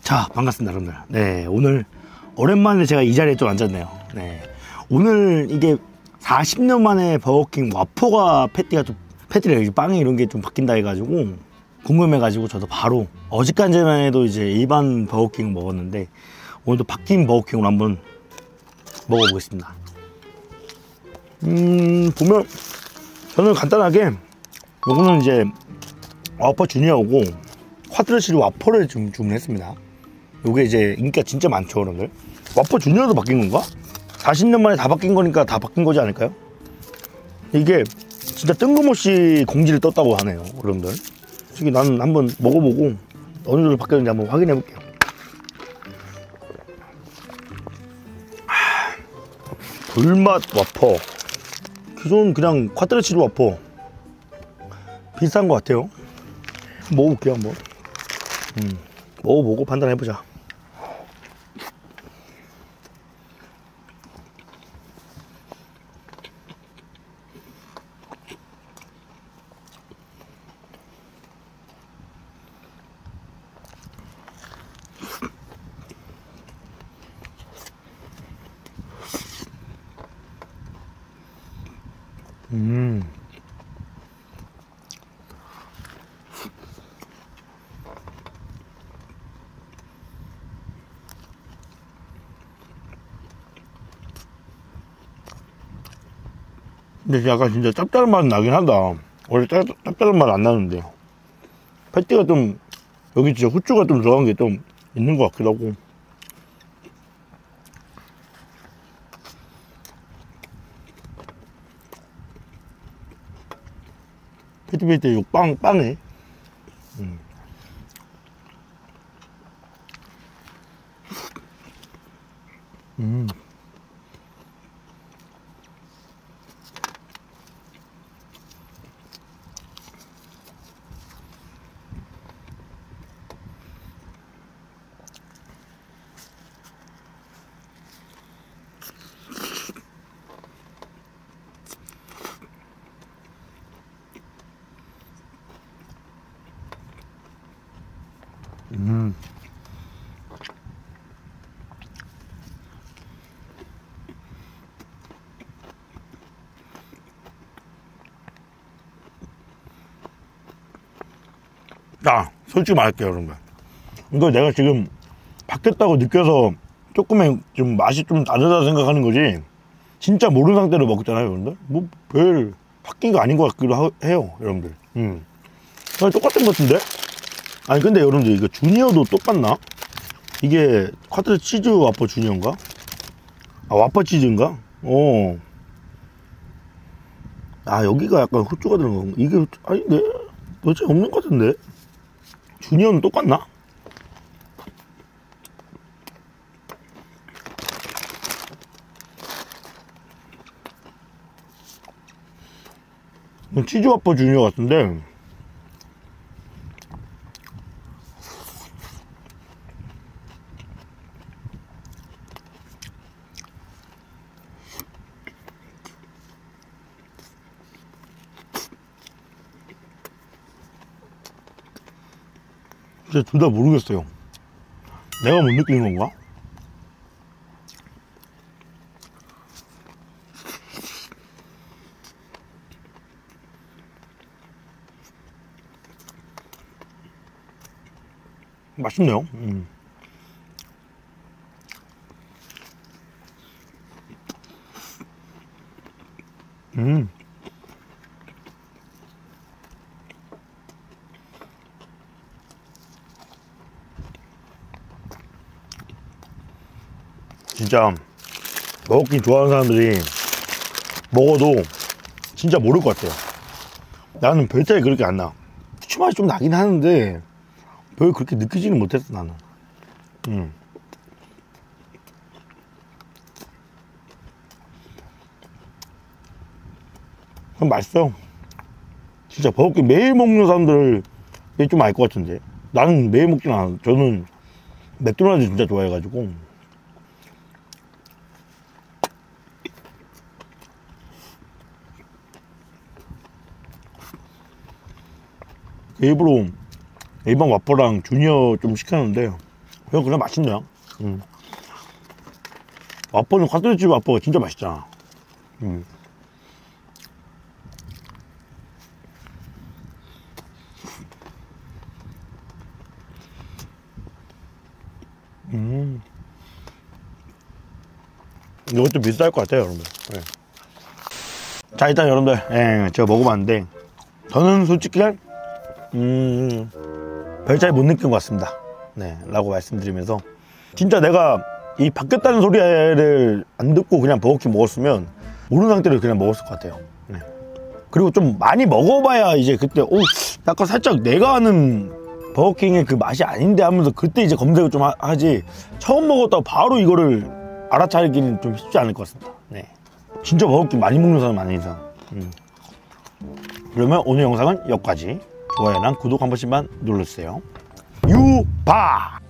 자, 반갑습니다 여러분들. 네, 오늘 오랜만에 제가 이 자리에 좀 앉았네요. 네, 오늘 이게 40년 만에 버거킹 와퍼가 패티가 빵이 이런 게 좀 바뀐다 해가지고 궁금해가지고 저도 바로 어제까지만 해도 이제 일반 버거킹 먹었는데 오늘도 바뀐 버거킹으로 한번 먹어보겠습니다. 보면 저는 간단하게 요거는 이제 와퍼 주니어고 쿼드러시리 와퍼를 좀 주문했습니다. 요게 이제 인기가 진짜 많죠 여러분들. 와퍼 주니어도 바뀐 건가? 40년 만에 다 바뀐 거니까 다 바뀐 거지 않을까요? 이게 진짜 뜬금없이 공지를 떴다고 하네요 여러분들. 솔직히 나는 한번 먹어보고 어느 정도 바뀌었는지 한번 확인해 볼게요. 불맛 와퍼, 기존 그냥 쿼드러시리 와퍼 비슷한 것 같아요. 먹어볼게요 한번. 먹어보고 판단해보자. 근데 약간 진짜 짭짤한 맛 나긴 하다. 원래 짭짤한 맛 안 나는데 패티가 좀 여기 진짜 후추가 좀 들어간 게 좀 있는 것 같기도 하고. 패티 요 빵에 자, 솔직히 말할게요 여러분들. 이거 내가 지금 바뀌었다고 느껴서 조금의 좀 맛이 좀 다르다 생각하는 거지, 진짜 모르는 상태로 먹잖아요 여러분들. 뭐 별 바뀐 거 아닌 것 같기도 해요 여러분들. 똑같은 것 같은데? 아니 근데 여러분들 이거 주니어도 똑같나? 이게 쿼드 치즈 와퍼 주니어인가? 아, 와퍼 치즈인가? 아, 여기가 약간 후추가 들어간 건가? 이게 아닌데? 도대체 없는 것 같은데? 주니어는 똑같나? 치즈 와퍼 주니어 같은데 진짜 둘 다 모르겠어요. 내가 못 느끼는 건가? 맛있네요. 진짜 버거킹 좋아하는 사람들이 먹어도 진짜 모를 것 같아요. 나는 별 차이 그렇게 안 나. 후추 맛이 좀 나긴 하는데 별 그렇게 느끼지는 못했어 나는. 그럼 맛있어. 진짜 버거킹 매일 먹는 사람들 좀 알 것 같은데, 나는 매일 먹진 않아. 저는 맥도날드 진짜 좋아해가지고. 일부러 일반 와퍼랑 주니어 좀 시켰는데 이거 그냥 맛있네요. 와퍼는 콰트로치즈 와퍼가 진짜 맛있잖아. 이것도 비쌀 것 같아요, 여러분들. 네. 자, 일단 여러분들, 예, 제가 먹어봤는데 저는 솔직히 별 차이 못 느낀 것 같습니다. 네, 라고 말씀드리면서 진짜 내가 이 바뀌었다는 소리를 안 듣고 그냥 버거킹 먹었으면 모르는 상태로 그냥 먹었을 것 같아요. 네. 그리고 좀 많이 먹어봐야 이제 그때 약간 살짝 내가 아는 버거킹의 그 맛이 아닌데 하면서 그때 이제 검색을 좀 하지, 처음 먹었다고 바로 이거를 알아차리기는 좀 쉽지 않을 것 같습니다. 네. 진짜 버거킹 많이 먹는 사람 아닌 이상. 그러면 오늘 영상은 여기까지. 좋아요랑 구독 한 번씩만 눌러주세요. 유바!